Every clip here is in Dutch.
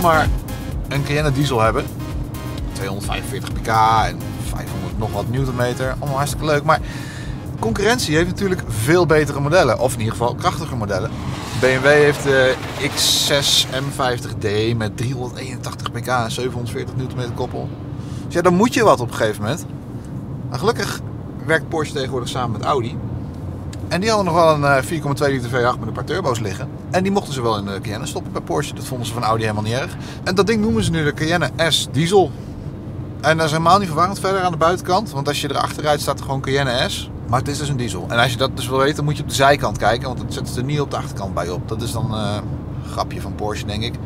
maar een Cayenne diesel hebben. 245 pk en 500 nog wat newtonmeter. Allemaal hartstikke leuk. Maar concurrentie heeft natuurlijk veel betere modellen. Of in ieder geval krachtiger modellen. BMW heeft de X6 M50D met 381 pk en 740 newtonmeter koppel. Dus ja, dan moet je wat op een gegeven moment. Maar gelukkig werkt Porsche tegenwoordig samen met Audi. En die hadden nog wel een 4,2 liter V8 met een paar turbo's liggen. En die mochten ze wel in de Cayenne stoppen bij Porsche. Dat vonden ze van Audi helemaal niet erg. En dat ding noemen ze nu de Cayenne S diesel. En dat is helemaal niet verwarrend verder aan de buitenkant. Want als je erachter rijdt staat er gewoon Cayenne S. Maar het is dus een diesel. En als je dat dus wil weten, moet je op de zijkant kijken. Want dat zetten ze er niet op de achterkant bij op. Dat is dan een grapje van Porsche, denk ik.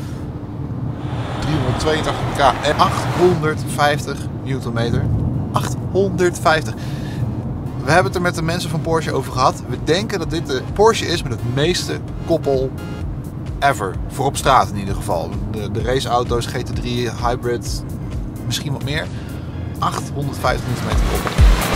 382 pk en 850 newtonmeter. 850. We hebben het er met de mensen van Porsche over gehad. We denken dat dit de Porsche is met het meeste koppel ever. Voor op straat in ieder geval. De raceauto's, GT3, hybrid, misschien wat meer. 850 newtonmeter koppel.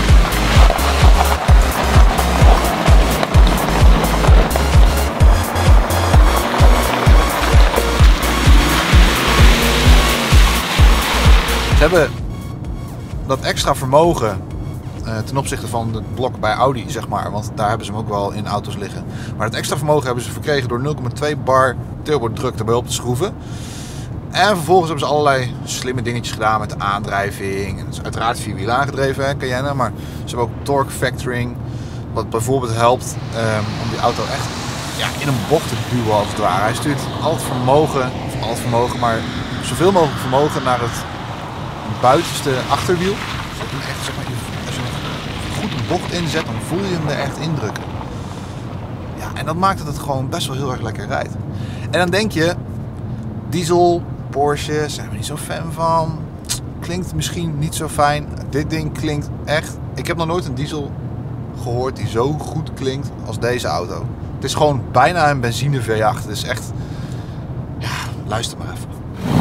Ze hebben dat extra vermogen ten opzichte van het blok bij Audi, zeg maar. Want daar hebben ze hem ook wel in auto's liggen. Maar het extra vermogen hebben ze verkregen door 0,2 bar turbo druk erbij op te schroeven. En vervolgens hebben ze allerlei slimme dingetjes gedaan met de aandrijving. En het is uiteraard 4-wiel aangedreven, hè, Cayenne. Maar ze hebben ook torque factoring. Wat bijvoorbeeld helpt om die auto echt in een bocht te duwen als het ware. Hij stuurt al het vermogen, maar zoveel mogelijk vermogen naar het buitenste achterwiel. Echt, zeg maar, als je een goed een bocht inzet, dan voel je hem er echt indrukken. Ja, en dat maakt dat het gewoon best wel heel erg lekker rijdt. En dan denk je, diesel, Porsche, zijn we niet zo fan van. Klinkt misschien niet zo fijn. Dit ding klinkt echt... Ik heb nog nooit een diesel gehoord die zo goed klinkt als deze auto. Het is gewoon bijna een benzine V8. Het is echt... Ja, luister maar even.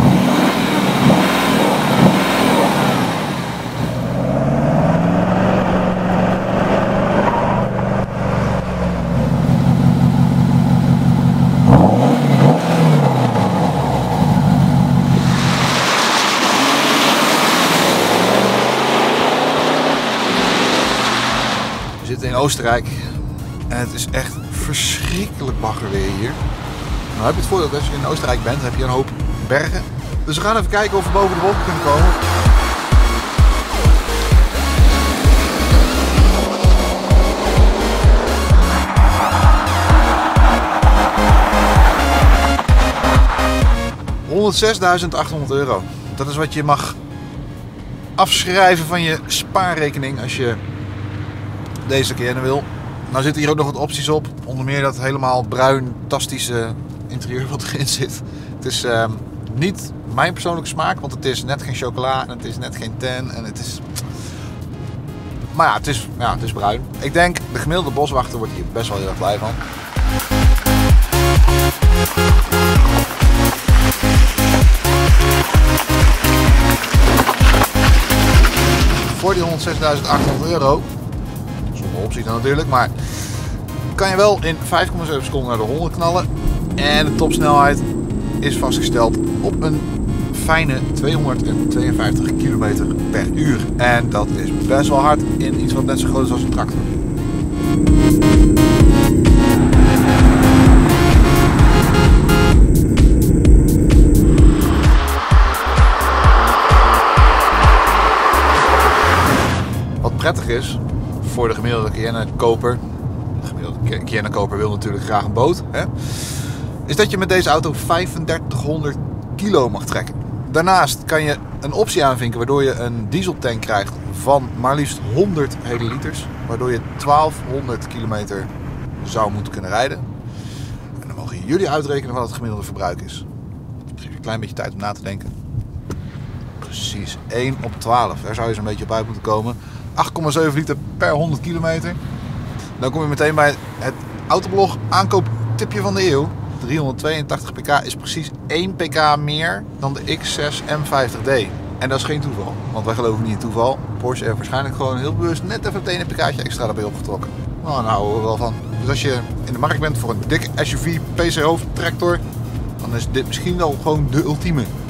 We zitten in Oostenrijk en het is echt verschrikkelijk bagger weer hier. Nou heb je het voordeel dat als je in Oostenrijk bent, heb je een hoop bergen. Dus we gaan even kijken of we boven de wolken kunnen komen. €106.800. Dat is wat je mag afschrijven van je spaarrekening als je deze Cayenne wil. Nou zitten hier ook nog wat opties op. Onder meer dat helemaal bruin, fantastische interieur wat erin zit. Het is niet mijn persoonlijke smaak, want het is net geen chocola en het is net geen tan en het is... Maar ja, het is bruin. Ik denk, de gemiddelde boswachter wordt hier best wel heel erg blij van. Voor die €106.800, zonder optie dan natuurlijk, maar kan je wel in 5,7 seconden naar de 100 knallen. En de topsnelheid is vastgesteld op een fijne 252 km per uur. En dat is best wel hard in iets wat net zo groot is als een tractor. Wat prettig is voor de gemiddelde Cayenne-koper, de gemiddelde Cayenne-koper wil natuurlijk graag een boot, hè, is dat je met deze auto 3500 kilo mag trekken. Daarnaast kan je een optie aanvinken waardoor je een dieseltank krijgt van maar liefst 100 hele liters, waardoor je 1200 kilometer zou moeten kunnen rijden. En dan mogen jullie uitrekenen wat het gemiddelde verbruik is. Ik geef je een klein beetje tijd om na te denken. Precies 1 op 12, daar zou je zo'n beetje op uit moeten komen. 8,7 liter per 100 kilometer. Dan kom je meteen bij het Autoblog aankooptipje van de eeuw. 382 pk is precies 1 pk meer dan de X6 M50D. En dat is geen toeval, want wij geloven niet in toeval. Porsche heeft waarschijnlijk gewoon heel bewust net even het ene pk'tje extra erbij opgetrokken. Nou, daar houden we wel van. Dus als je in de markt bent voor een dikke SUV PC hoofdtractor, dan is dit misschien wel gewoon de ultieme.